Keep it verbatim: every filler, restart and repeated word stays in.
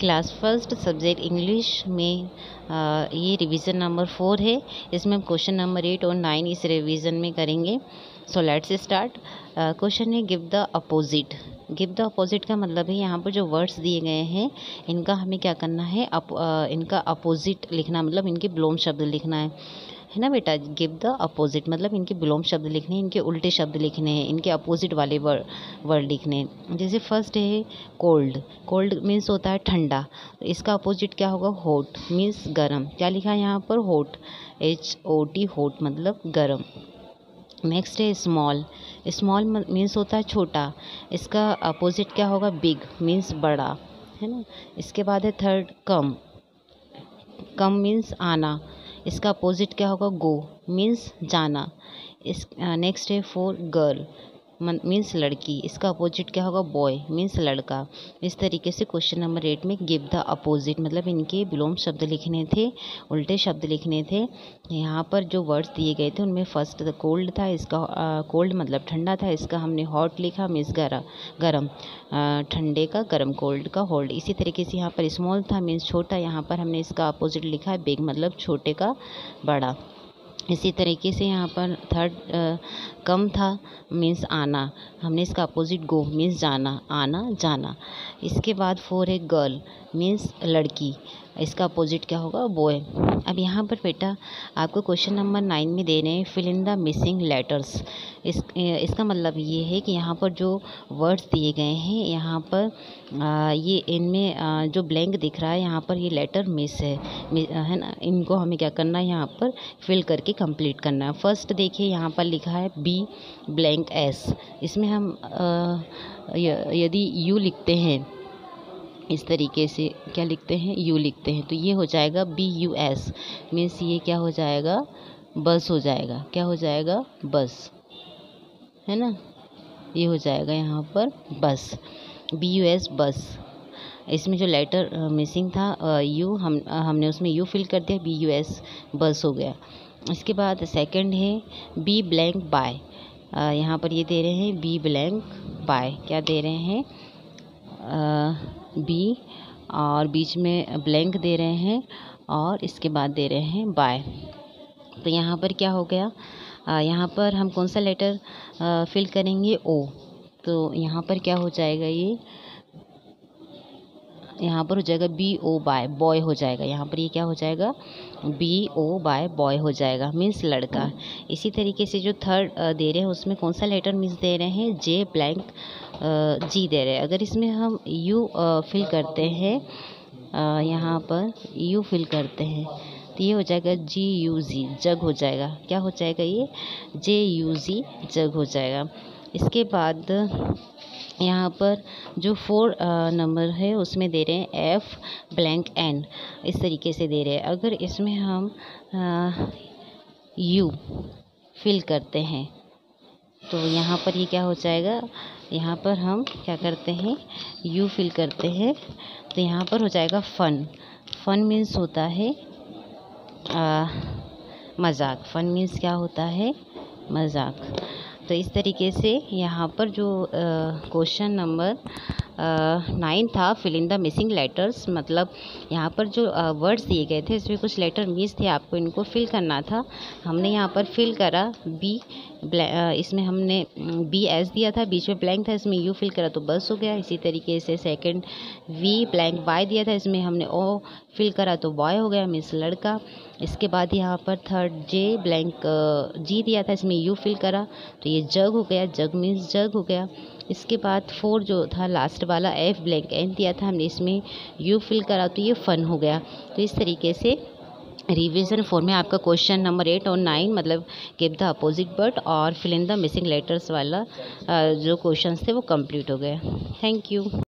Class first subject English में आ, ये revision number four है। इसमें हम क्वेश्चन नंबर एट और नाइन इस रिवीजन में करेंगे। So let's start. क्वेश्चन है give the opposite. Give the opposite का मतलब है यहाँ पर जो वर्ड्स दिए गए हैं इनका हमें क्या करना है, अप, आ, इनका अपोजिट लिखना, मतलब इनके विलोम शब्द लिखना है है ना बेटा। गिव द अपोजिट मतलब इनके विलोम शब्द लिखने हैं, इनके उल्टे शब्द लिखने हैं, इनके अपोजिट वाले वर्ड वर्ड लिखने हैं। जैसे फर्स्ट है कोल्ड। कोल्ड मीन्स होता है ठंडा, तो इसका अपोजिट क्या होगा, हॉट मीन्स गरम। क्या लिखा है यहाँ पर, hot, H O T, hot मतलब गरम। नेक्स्ट है स्मॉल। स्मॉल मीन्स होता है छोटा, इसका अपोजिट क्या होगा, बिग मीन्स बड़ा, है ना। इसके बाद है थर्ड कम। कम मीन्स आना, इसका अपोजिट क्या होगा, गो मीन्स जाना। इस नेक्स्ट है फोर गर्ल मीन्स लड़की, इसका अपोजिट क्या होगा, बॉय मीन्स लड़का। इस तरीके से क्वेश्चन नंबर एट में गिव द अपोजिट मतलब इनके विलोम शब्द लिखने थे, उल्टे शब्द लिखने थे। यहाँ पर जो वर्ड्स दिए गए थे उनमें फर्स्ट कोल्ड था, इसका कोल्ड मतलब ठंडा था, इसका हमने हॉट लिखा मीन्स गरम गरम ठंडे का, गरम कोल्ड का होल्ड। इसी तरीके से यहाँ पर स्मॉल था मीन्स छोटा, यहाँ पर हमने इसका अपोजिट लिखा है बिग मतलब छोटे का बड़ा। इसी तरीके से यहाँ पर थर्ड कम था मीन्स आना, हमने इसका अपोजिट गो मीन्स जाना, आना जाना। इसके बाद फोर है गर्ल मीन्स लड़की, इसका अपोजिट क्या होगा, बॉय। अब यहाँ पर बेटा आपको क्वेश्चन नंबर नाइन में दे रहे हैं fill in the missing letters. इस इसका मतलब ये है कि यहाँ पर जो वर्ड्स दिए गए हैं यहाँ पर आ, ये इनमें आ, जो ब्लैंक दिख रहा है यहाँ पर ये लेटर मिस है है ना। इनको हमें क्या करना है, यहाँ पर फिल करके कंप्लीट करना है। फर्स्ट देखिए यहाँ पर लिखा है बी ब्लैंक एस, इसमें हम यदि यू लिखते हैं इस तरीके से, क्या लिखते हैं, यू लिखते हैं, तो ये हो जाएगा बी यू एस मीन्स ये क्या हो जाएगा, बस हो जाएगा। क्या हो जाएगा, बस, है ना। ये हो जाएगा यहाँ पर बस, बी यू एस बस। इसमें जो लेटर मिसिंग था यू, हम हमने उसमें यू फिल कर दिया, बी यू एस बस हो गया। इसके बाद सेकंड है बी ब्लैंक बाय। यहाँ पर ये दे रहे हैं बी ब्लैंक बाय, क्या दे रहे हैं, बी और बीच में ब्लैंक दे रहे हैं और इसके बाद दे रहे हैं बाय। तो यहाँ पर क्या हो गया, आ, यहाँ पर हम कौन सा लेटर आ, फिल करेंगे, ओ। तो यहाँ पर क्या हो जाएगा, ये यहाँ पर हो जाएगा बी ओ बाय बॉय हो जाएगा। यहाँ पर ये क्या हो जाएगा, बी ओ बाय बॉय हो जाएगा मीन्स लड़का। इसी तरीके से जो थर्ड दे रहे हैं उसमें कौन सा लेटर मिस दे रहे हैं, जे ब्लैंक जी दे रहे हैं। अगर इसमें हम यू फिल करते हैं, यहाँ पर यू फिल करते हैं तो ये हो जाएगा जी यू जी, जग हो जाएगा। क्या हो जाएगा, ये जे यू जी जग हो जाएगा। इसके बाद यहाँ पर जो फोर नंबर है उसमें दे रहे हैं एफ ब्लैंक एन, इस तरीके से दे रहे हैं। अगर इसमें हम यू फिल करते हैं तो यहाँ पर ये क्या हो जाएगा, यहाँ पर हम क्या करते हैं, यू फिल करते हैं तो यहाँ पर हो जाएगा फन। फन मीन्स होता है आ, मजाक। फन मीन्स क्या होता है, मजाक। तो इस तरीके से यहाँ पर जो क्वेश्चन नंबर नाइन था fill in the missing letters, मतलब यहाँ पर जो वर्ड्स दिए गए थे इसमें कुछ लेटर मिस थे, आपको इनको फिल करना था। हमने यहाँ पर फिल करा बी, इसमें हमने बी एस दिया था, बीच में ब्लैंक था, इसमें यू फिल करा तो बस हो गया। इसी तरीके से सेकंड वी ब्लैंक बाय दिया था, इसमें हमने ओ फिल करा तो बॉय हो गया मीन्स लड़का। इसके बाद यहाँ पर थर्ड जे ब्लैंक जी दिया था, इसमें यू फिल करा तो ये जग हो गया, जग मीन्स जग हो गया। इसके बाद फोर जो था लास्ट वाला एफ ब्लैंक एन दिया था, हमने इसमें यू फिल करा तो ये फन हो गया। तो इस तरीके से रिवीजन फोर में आपका क्वेश्चन नंबर एट और नाइन मतलब गिव द अपोजिट वर्ड और fill in the missing letters वाला जो क्वेश्चंस थे वो कंप्लीट हो गए। Thank you.